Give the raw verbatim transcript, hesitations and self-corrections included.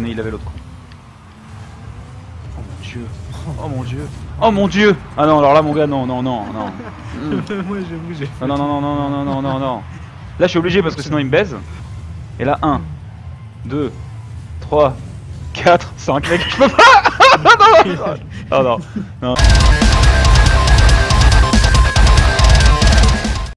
donné il avait l'autre. Oh mon dieu. Oh mon dieu. Oh mon dieu. Ah non alors là mon gars non non non non. Moi j'avoue j'ai fait. Non non non non non non non non non. Là je suis obligé parce que sinon il me baise. Et là un, deux, trois, quatre, cinq mec je peux pas. Non non non. Non non.